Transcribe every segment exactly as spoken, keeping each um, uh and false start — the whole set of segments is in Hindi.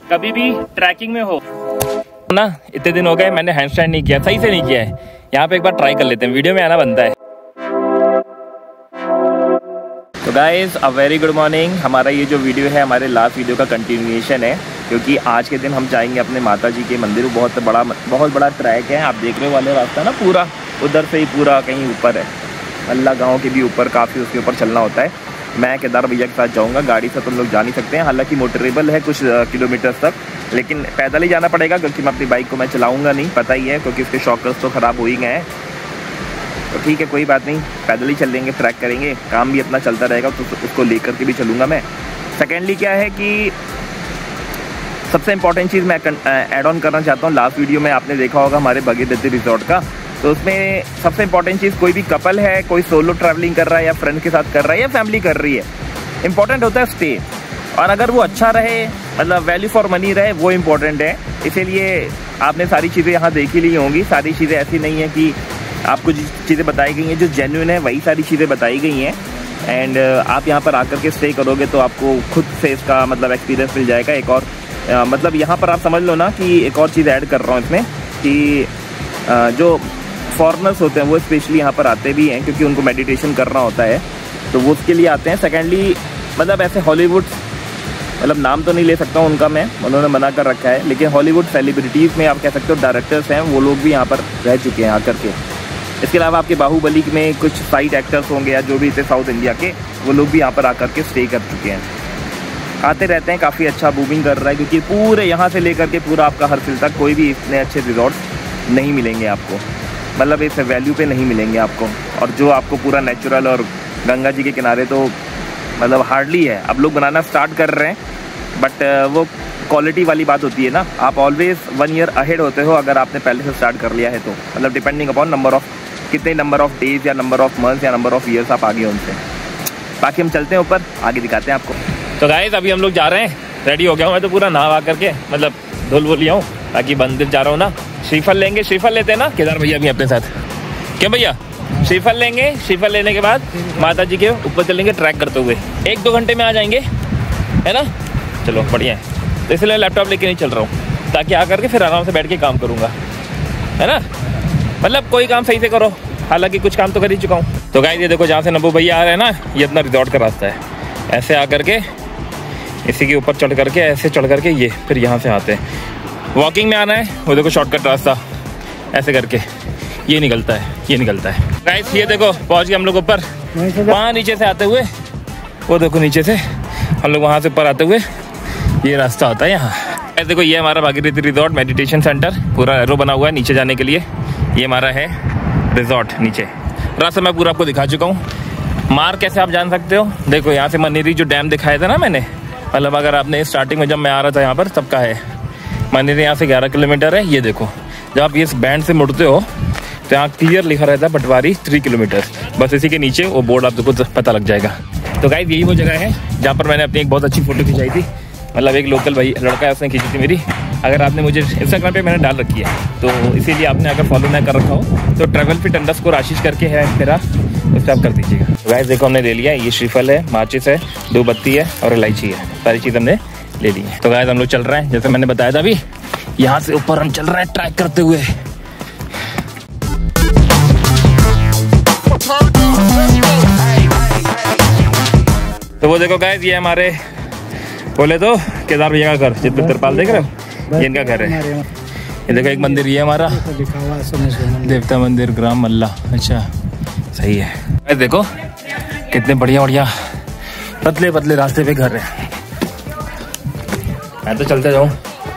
कभी भी ट्रैकिंग में हो ना, इतने दिन हो गए मैंने हैंडस्टैंड नहीं किया, सही से नहीं किया है। यहाँ पे एक बार ट्राई कर लेते हैं, वीडियो में आना बनता है। तो guys a very good morning. हमारा ये जो वीडियो है हमारे लास्ट वीडियो का कंटिन्यूएशन है, क्योंकि आज के दिन हम जाएंगे अपने माता जी के मंदिर। बहुत बड़ा बहुत बड़ा ट्रैक है, आप देख रहे हो वाले रास्ता ना, पूरा उधर से ही पूरा कहीं ऊपर है, अल्लाह गाँव के भी ऊपर, काफ़ी उसके ऊपर चलना होता है। मैं केदार भैया के साथ जाऊंगा, गाड़ी से तुम लोग जा नहीं सकते हैं, हालांकि मोटरेबल है कुछ किलोमीटर तक, लेकिन पैदल ही जाना पड़ेगा क्योंकि मैं अपनी बाइक को मैं चलाऊंगा नहीं, पता ही है, क्योंकि उसके शॉकर्स तो ख़राब हो ही गए हैं। तो ठीक है, कोई बात नहीं, पैदल ही चल लेंगे, ट्रैक करेंगे, काम भी अपना चलता रहेगा, तो उसको लेकर के भी चलूँगा मैं। सेकेंडली क्या है कि सबसे इम्पॉर्टेंट चीज़ मैं ऐड ऑन करना चाहता हूँ। लास्ट वीडियो में आपने देखा होगा हमारे भगीरथी रिजॉर्ट का, तो उसमें सबसे इंपॉर्टेंट चीज़, कोई भी कपल है, कोई सोलो ट्रैवलिंग कर रहा है या फ्रेंड के साथ कर रहा है या फैमिली कर रही है, इंपॉर्टेंट होता है स्टे, और अगर वो अच्छा रहे, मतलब वैल्यू फॉर मनी रहे, वो इम्पॉर्टेंट है। इसीलिए आपने सारी चीज़ें यहाँ देख ही ली होंगी। सारी चीज़ें ऐसी नहीं है कि आपको जिस चीज़ें बताई गई हैं जो जेन्युइन है वही सारी चीज़ें बताई गई हैं। एंड आप यहाँ पर आकर के स्टे करोगे तो आपको खुद से इसका मतलब एक्सपीरियंस मिल जाएगा। एक और आ, मतलब यहाँ पर आप समझ लो ना कि एक और चीज़ ऐड कर रहा हूँ इसमें कि आ, जो फॉरेनर्स होते हैं वो स्पेशली यहाँ पर आते भी हैं, क्योंकि उनको मेडिटेशन करना होता है, तो वो उसके लिए आते हैं। सेकेंडली मतलब ऐसे हॉलीवुड, मतलब नाम तो नहीं ले सकता हूँ उनका मैं, उन्होंने मना कर रखा है, लेकिन हॉलीवुड सेलिब्रिटीज़ में आप कह सकते हो डायरेक्टर्स हैं, वो लोग भी यहाँ पर रह चुके हैं आकर के। इसके अलावा आपके बाहुबली में कुछ साइड एक्टर्स होंगे या जो भी थे साउथ इंडिया के, वो लोग भी यहाँ पर आकर के स्टे कर चुके हैं, आते रहते हैं। काफ़ी अच्छा बूमिंग कर रहा है, क्योंकि पूरे यहाँ से लेकर के पूरा आपका हरसिल तक कोई भी इतने अच्छे रिजॉर्ट नहीं मिलेंगे आपको, मतलब इस वैल्यू पे नहीं मिलेंगे आपको। और जो आपको पूरा नेचुरल और गंगा जी के किनारे तो मतलब हार्डली है, अब लोग बनाना स्टार्ट कर रहे हैं, बट वो क्वालिटी वाली बात होती है ना, आप ऑलवेज वन ईयर अहेड होते हो अगर आपने पहले से स्टार्ट कर लिया है तो, मतलब डिपेंडिंग अपॉन नंबर ऑफ, कितने नंबर ऑफ डेज या नंबर ऑफ मंथ्स या नंबर ऑफ ईयर्स आप आगे उनसे। बाकी हम चलते हैं ऊपर, आगे दिखाते हैं आपको। तो गाइस अभी हम लोग जा रहे हैं, रेडी हो गया हूँ मैं तो पूरा नहा करके, मतलब धुल वो लिया हूँ, ताकि मंदिर जा रहा हूँ ना। श्रीफल लेंगे, श्रीफल लेते हैं ना, केदार भैया भी अपने साथ, क्या भैया श्रीफल लेंगे। श्रीफल लेने के बाद माता जी के ऊपर चलेंगे ट्रैक करते हुए, एक दो घंटे में आ जाएंगे, है ना। चलो बढ़िया है, तो इसलिए लैपटॉप लेके नहीं चल रहा हूँ, ताकि आकर के फिर आराम से बैठ के काम करूँगा, है ना। मतलब कोई काम सही से करो, हालांकि कुछ काम तो कर ही चुका हूँ। तो गाइस ये देखो, जहाँ से नब्बू भैया आ रहे हैं ना, ये अपना रिजॉर्ट का रास्ता है, ऐसे आकर के इसी के ऊपर चढ़ करके, ऐसे चढ़ करके ये फिर यहाँ से आते हैं। वॉकिंग में आना है, वो देखो शॉर्टकट रास्ता ऐसे करके ये निकलता है, ये निकलता है। गाइस ये देखो पहुँच गए हम लोग ऊपर, वहाँ नीचे से आते हुए, वो देखो नीचे से हम लोग वहाँ से ऊपर आते हुए ये रास्ता होता है यहाँ। ऐसे देखो ये हमारा भागीरथी रिजॉर्ट मेडिटेशन सेंटर, पूरा एरो बना हुआ है नीचे जाने के लिए, ये हमारा है रिजॉर्ट। नीचे रास्ता मैं पूरा आपको दिखा चुका हूँ। मार्ग कैसे आप जान सकते हो, देखो यहाँ से मनेरी जो डैम दिखाया था ना मैंने, मतलब अगर आपने स्टार्टिंग में जब मैं आ रहा था यहाँ पर तब का है, मनेरी यहाँ से ग्यारह किलोमीटर है। ये देखो जब आप इस बैंड से मुड़ते हो तो यहाँ क्लियर लिखा रहता है पटवारी थ्री किलोमीटर, बस इसी के नीचे वो बोर्ड आपको पता लग जाएगा। तो गाइस यही वो जगह है जहाँ पर मैंने अपनी एक बहुत अच्छी फोटो खिंचाई थी, मतलब एक लोकल भाई लड़का है उसने खींची थी मेरी। अगर आपने मुझे इंस्टाग्राम पे मैंने डाल रखी है, तो इसीलिए आपने अगर फॉलो ना कर रखा हो तो ट्रैवल फिट अंडरस्कोर आशीष करके है मेरा, उससे आप कर दीजिएगा। तो गाइस देखो हमने ले लिया, ये श्रीफल है, माचिस है, दो बत्ती है और इलायची है, सारी चीज़ हमने ले ली है। तो गाइस हम लोग चल रहे हैं, जैसे मैंने बताया था अभी, यहाँ से ऊपर हम चल रहे हैं ट्रैक करते हुए। तो वो देखो गाइस, ये हमारे बोले तो केदार भैया का घर, जितने तिरपाल देख रहे हो, ये इनका घर है। ये देखो एक मंदिर ये हमारा देवता मंदिर ग्राम मल्ला, अच्छा सही है। गाइस देखो कितने बढ़िया बढ़िया पतले पतले रास्ते पे घर है। मैं तो चलते जाऊं,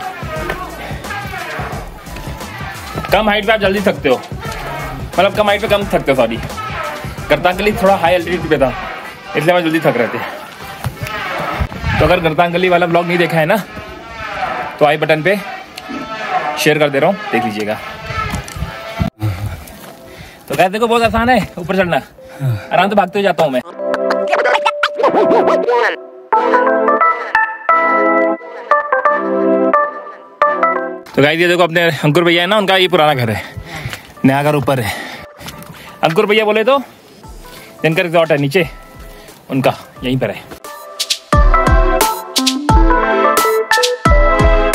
कम हाइट पे आप जल्दी थकते हो, मतलब कम हाइट पे कम थकते हो, सॉरी गर्तांगली थोड़ा हाई एल्टीट्यूड पे था इसलिए मैं जल्दी थक रहे थे। तो अगर गर्तांगली वाला ब्लॉग नहीं देखा है ना, तो आई बटन पे शेयर कर दे रहा हूँ, देख लीजिएगा। तो कहते देखो बहुत आसान है ऊपर चढ़ना, आराम से भागते हुए जाता हूँ मैं। तो गाइस ये देखो अपने अंकुर भैया है ना, उनका ये पुराना घर है, नया घर ऊपर है। अंकुर भैया बोले तो जिनका रिजॉर्ट है नीचे, उनका यहीं पर है।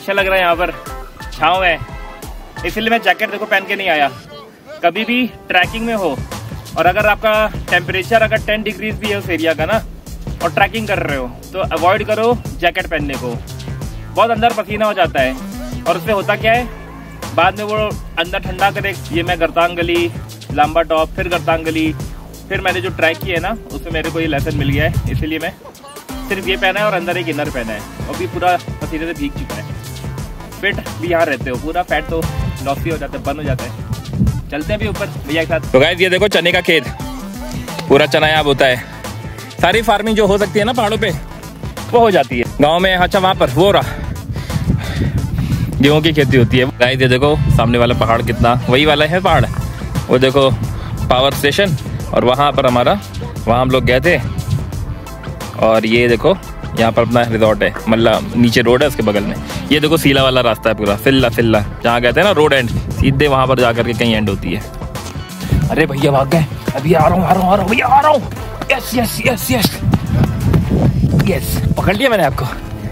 अच्छा लग रहा है यहाँ पर, छाँव है, इसलिए मैं जैकेट देखो पहन के नहीं आया। कभी भी ट्रैकिंग में हो और अगर आपका टेम्परेचर अगर टेन डिग्रीज भी है उस एरिया का ना, और ट्रैकिंग कर रहे हो तो अवॉइड करो जैकेट पहनने को। बहुत अंदर पसीना हो जाता है और उससे होता क्या है, बाद में वो अंदर ठंडा करे। ये मैं गरतांग गली, लांबा टॉप, फिर गरतांग गली, फिर मैंने जो ट्रैक किया है ना उसमें मेरे को ये लेसन मिल गया है, इसीलिए मैं सिर्फ ये पहना है और अंदर एक इनर पहना है और भी पूरा पसीने से भीग चुका है। फिट भी यहाँ रहते हो, पूरा फैट तो लॉसी हो जाता है, बंद हो जाता है। चलते हैं भी ऊपर भैया के साथ। तो गाइस ये देखो चने का खेत, पूरा चना यहाँ होता है। सारी फार्मिंग जो हो सकती है ना पहाड़ों पे वो हो जाती है गांव में। अच्छा वहाँ पर वो रहा गेहूं की खेती होती है। गाइस ये देखो सामने वाला पहाड़ कितना, वही वाला है पहाड़, वो देखो पावर स्टेशन, और वहाँ पर हमारा, वहाँ हम लोग गए थे। और ये देखो यहाँ पर अपना रिजॉर्ट है, मतलब नीचे रोड है उसके बगल में। ये देखो सीला वाला रास्ता है पूरा, सिल्ला सिल्ला जहाँ कहते हैं ना रोड एंड, सीधे वहाँ पर जाकर के कहीं एंड होती है। अरे भैया भाग गए, अभी आ रहा हूँ आ रहा हूँ आ रहा हूँ भैया आ रहा हूँ। Yes yes yes yes yes, पकड़ लिया मैंने आपको।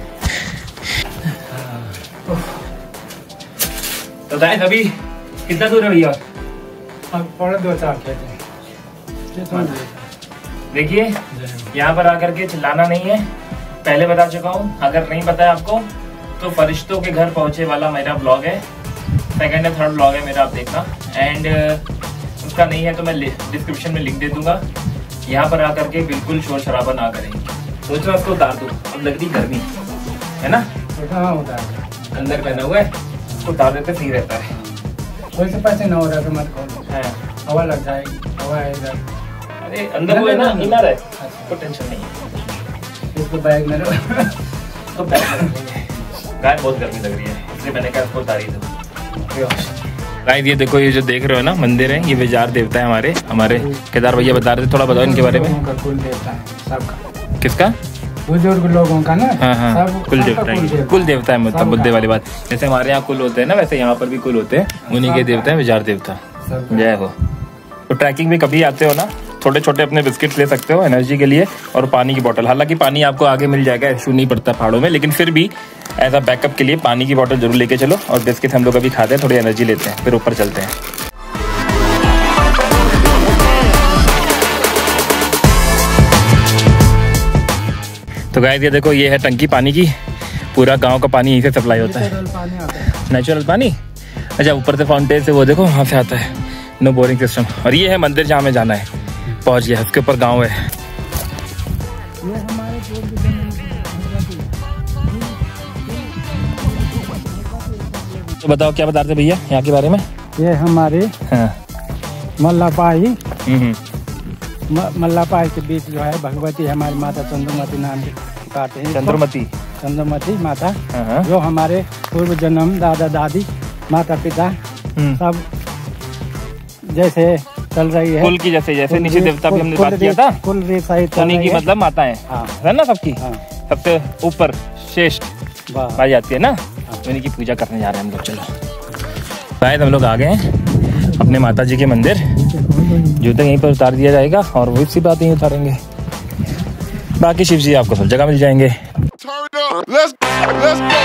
तो गाइस अभी कितना दूर है भैया? पौने दो चार खेत है। देखिए यहाँ पर आकर के चिल्लाना नहीं है, पहले बता चुका हूँ। अगर नहीं पता है आपको तो फरिश्तों के घर पहुंचे वाला मेरा ब्लॉग है, सेकंड या थर्ड ब्लॉग है मेरा, आप देखना। एंड उसका नहीं है तो मैं डिस्क्रिप्शन में लिंक दे दूंगा। यहाँ पर आकर के बिल्कुल शोर शराबा ना करें। सोच रहा उसको उतार दूँ, अब लग रही गर्मी है ना, अंदर पहना हुआ है, उसको उतार देते सही रहता है। कोई से पैसे ना हो रहा तो मत खोलो, हवा लग जाएगी, हवा है इधर। अरे अंदर वो है ना, इनर है, कोई टेंशन नहीं है। इसको बैग में तो बैग में गाय बहुत गर्मी लग रही है, इसलिए मैंने कहा इसको उतारी दो। गाइस ये देखो, ये जो देख रहे हो ना मंदिर है, ये विजार देवता है हमारे हमारे केदार भैया बता रहे थे, थोड़ा बताओ इनके बारे में। कुल देवता है सबका। किसका? बुजुर्ग लोगों का ना। हाँ हाँ, कुल देवता है, कुल देवता है, मतलब बुद्धे वाली बात। जैसे हमारे यहाँ कुल होते हैं ना, वैसे यहाँ पर भी कुल होते हैं, उन्हीं के देवता है विजार देवता। जय हो। तो ट्रैकिंग भी कभी आते हो ना, छोटे छोटे अपने बिस्किट्स ले सकते हो एनर्जी के लिए, और पानी की बोतल। हालांकि पानी आपको आगे मिल जाएगा, इशू नहीं पड़ता पहाड़ों में, लेकिन फिर भी एज अ बैकअप के लिए पानी की बोतल जरूर लेके चलो। और बिस्किट हम लोग अभी खाते हैं, थोड़ी एनर्जी लेते हैं, फिर ऊपर चलते हैं। तो गाइस ये देखो, ये है टंकी पानी की, पूरा गांव का पानी यहीं से सप्लाई होता है, नेचुरल पानी। अच्छा ऊपर से फाउंटेन से वो देखो वहाँ से आता है, नो बोरिंग सिस्टम। और ये है मंदिर जहाँ हमें जाना है, पहुँच गया, उसके ऊपर गाँव है। तो बताओ क्या बता रहे थे भैया यहाँ के बारे में? ये हमारे हाँ। मल्लापाही मल्लापाही के बीच जो है भगवती हमारी माता चंद्रमती नाम कहते हैं। चंद्रमती चंद्रमती माता, हाँ। जो हमारे पूर्व जन्म दादा दादी माता पिता सब जैसे चल रही है, कुल की जैसे जैसे नीचे देवता भी हमने बात किया था, कुल सही उन्हीं की मतलब माताएं है ना सबकी। हाँ। सबसे ऊपर श्रेष्ठ पाई जाती है ना, उन्हीं की पूजा करने जा रहे हैं हम लोग। चलो शायद हम लोग आ गए हैं अपने माता जी के मंदिर, जूते यहीं पर उतार दिया जाएगा और वो सी बात यहीं उतारेंगे, बाकी शिव जी आपको सब जगह मिल जाएंगे। Let's, let's go.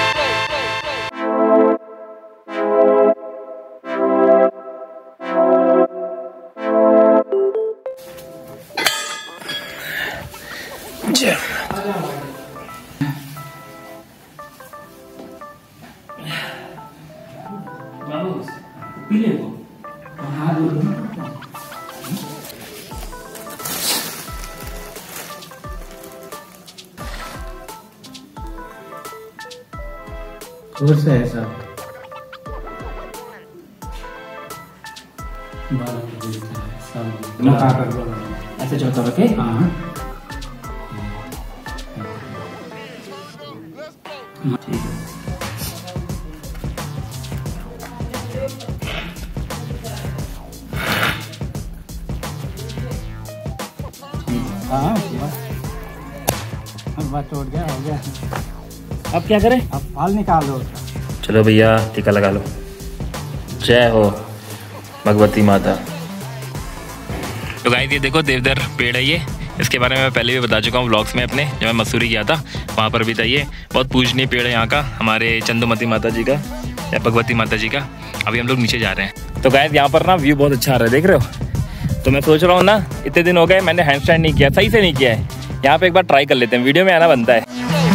दूर से है सब ऐसे चलता रखे। हाँ ठीक है। हाँ अब बात टूट गया, हो गया। अब क्या करें? अब फाल निकालो। चलो भैया टीका लगा लो। जय हो भगवती माता। तो गाइस ये देखो देवदार पेड़ है, ये इसके बारे में मैं पहले भी बता चुका हूँ व्लॉग्स में अपने, जब मैं मसूरी गया था वहाँ पर भी था। ये बहुत पूजनीय पेड़ है यहाँ का, हमारे चंदुमती माता जी का या भगवती माता जी का। अभी हम लोग नीचे जा रहे हैं। तो गाइस यहाँ पर ना व्यू बहुत अच्छा आ रहा है, देख रहे हो। तो मैं सोच रहा हूँ ना, इतने दिन हो गए मैंने हैंड स्टैंड नहीं किया, सही से नहीं किया है। यहाँ पे एक बार ट्राई कर लेते हैं, वीडियो में आना बनता है।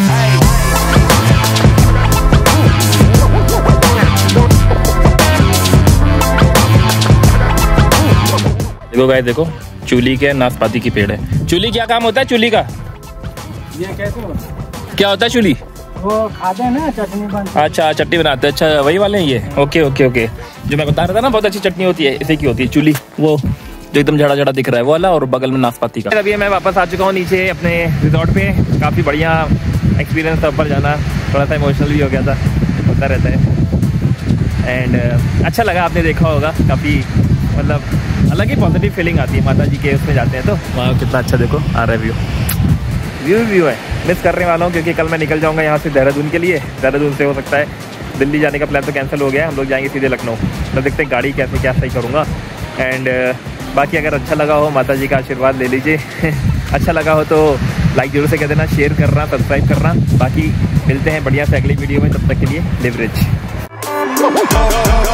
देखो गाइस, देखो चूली के नाशपाती की पेड़ है। चूली क्या काम होता है चूली का? ये कैसे होता है? क्या होता है चूली? वो खाते हैं ना, चटनी बनती है। अच्छा, चटनी बनाते हैं। अच्छा, वही वाले हैं ये। ओके ओके ओके, जो मैं बता रहा था ना बहुत अच्छी चटनी होती है, इसी की होती है चूली। वो जो एकदम झड़ा झड़ा दिख रहा है वो वाला, और बगल में नाशपाती का। अभी मैं वापस आ चुका हूँ नीचे अपने रिजॉर्ट पे। काफ़ी बढ़िया एक्सपीरियंस था ऊपर जाना, थोड़ा सा इमोशनल भी हो गया था, होता रहता है। एंड uh, अच्छा लगा, आपने देखा होगा, काफ़ी मतलब अलग ही पॉजिटिव फीलिंग आती है माता जी के उसमें जाते हैं तो। वहाँ कितना अच्छा देखो आ रहा है व्यू, व्यू व्यू है। मिस करने वाला हूँ क्योंकि कल मैं निकल जाऊँगा यहाँ से देहरादून के लिए। देहरादून से हो सकता है दिल्ली जाने का प्लान तो कैंसिल हो गया है, हम लोग जाएंगे सीधे लखनऊ। तो देखते हैं गाड़ी कैसे क्या सही करूँगा। एंड uh, बाकी अगर अच्छा लगा हो, माता जी का आशीर्वाद ले लीजिए। अच्छा लगा हो तो लाइक जरूर से कह देना, शेयर करना, सब्सक्राइब करना। बाकी मिलते हैं बढ़िया से अगली वीडियो में, तब तक के लिए लिवरेज।